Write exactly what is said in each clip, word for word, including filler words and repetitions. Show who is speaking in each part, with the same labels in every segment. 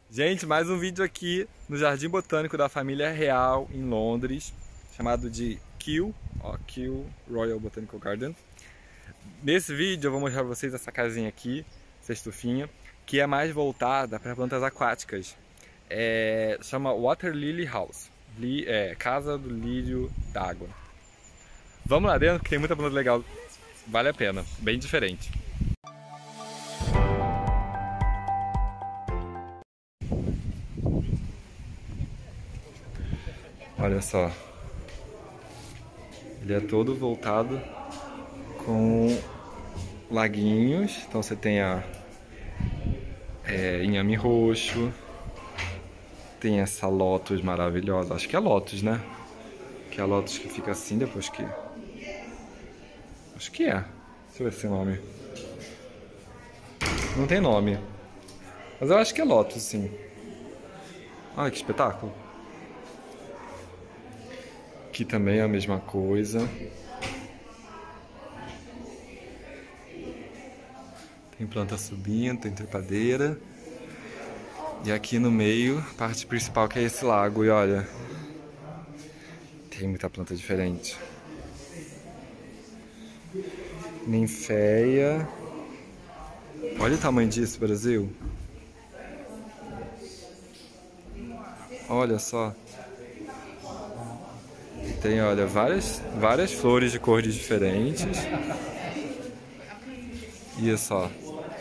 Speaker 1: Gente, mais um vídeo aqui no Jardim Botânico da Família Real em Londres, chamado de Kew, ó, Kew Royal Botanical Garden. Nesse vídeo eu vou mostrar pra vocês essa casinha aqui, essa estufinha, que é mais voltada para plantas aquáticas. É, chama Water Lily House, li, é, Casa do Lírio d'Água. Vamos lá dentro que tem muita planta legal, vale a pena, bem diferente. Olha só, ele é todo voltado com laguinhos, então você tem a é, inhame roxo, tem essa lótus maravilhosa, acho que é lótus, né? Que é a lótus que fica assim depois que... Acho que é, deixa eu ver se tem nome. Não tem nome, mas eu acho que é lótus, sim. Olha que espetáculo. Aqui também é a mesma coisa. Tem planta subindo, tem trepadeira. E aqui no meio, a parte principal que é esse lago. E olha, tem muita planta diferente. Ninféia. Olha o tamanho disso, Brasil. Olha só. Tem, olha, várias, várias flores de cores diferentes. E olha só.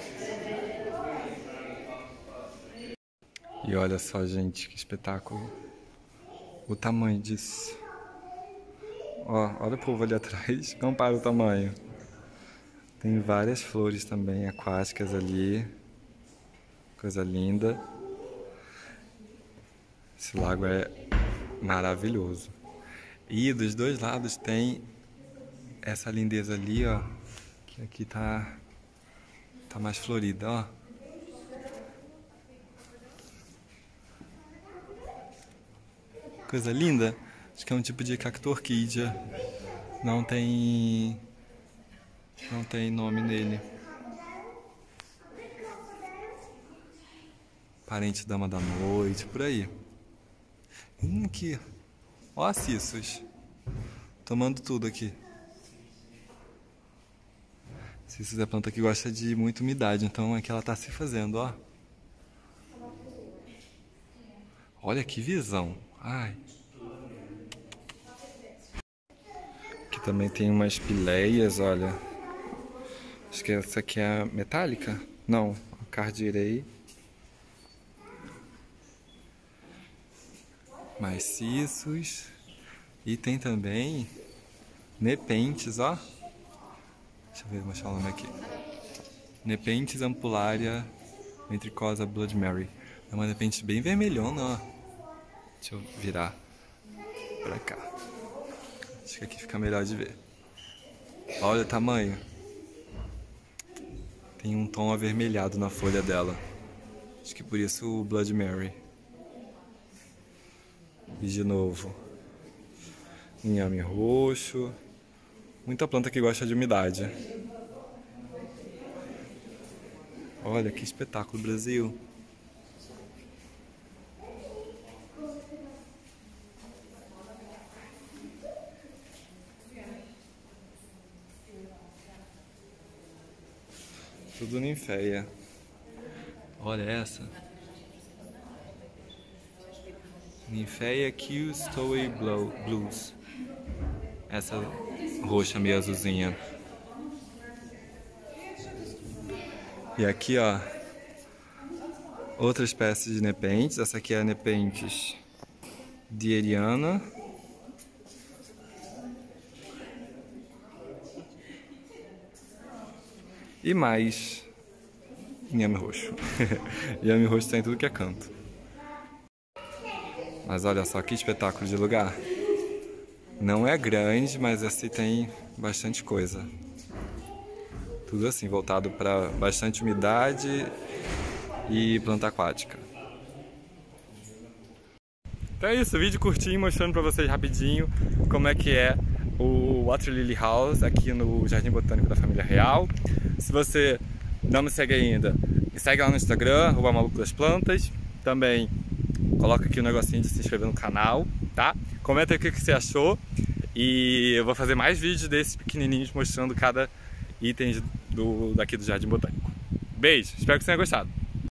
Speaker 1: E olha só, gente, que espetáculo. O tamanho disso. Ó, olha o povo ali atrás. Compara o tamanho. Tem várias flores também aquáticas ali. Coisa linda. Esse lago é maravilhoso. E dos dois lados tem essa lindeza ali, ó, que aqui tá, tá mais florida, ó. Coisa linda. Acho que é um tipo de cacto orquídea. Não tem, não tem nome nele. Parente dama da noite, por aí. Hum, aqui. Ó a cissus, tomando tudo aqui. Cissus é planta que gosta de muita umidade, então aqui ela tá se fazendo, ó. Olha que visão. Ai. Aqui também tem umas pileias, olha. Acho que essa aqui é a metálica? Não, a cardirei. Mais cissus. E tem também nepentes, ó. Deixa eu ver, vou mostrar o nome aqui. Nepentes ampularia ventricosa Blood Mary. É uma nepente bem vermelhona, ó. Deixa eu virar pra cá. Acho que aqui fica melhor de ver. Olha o tamanho. Tem um tom avermelhado na folha dela. Acho que por isso o Blood Mary. E de novo, inhame roxo. Muita planta que gosta de umidade. Olha que espetáculo, Brasil. Tudo ninféia. Olha essa. Ninféia Kew Stowey Blues. Essa roxa meio azulzinha. E aqui, ó, outra espécie de nepentes. Essa aqui é a nepentes dieriana. E mais inhame roxo. Inhame roxo tem tudo que é canto. Mas olha só que espetáculo de lugar. Não é grande, mas assim tem bastante coisa. Tudo assim, voltado para bastante umidade e planta aquática. Então é isso, vídeo curtinho mostrando para vocês rapidinho como é que é o Water Lily House aqui no Jardim Botânico da Família Real. Se você não me segue ainda, me segue lá no Instagram, arroba Maluco das Plantas. também coloca aqui o negocinho de se inscrever no canal, tá? Comenta aí o que você achou. E eu vou fazer mais vídeos desses pequenininhos mostrando cada item do, daqui do Jardim Botânico. Beijo, espero que você tenha gostado.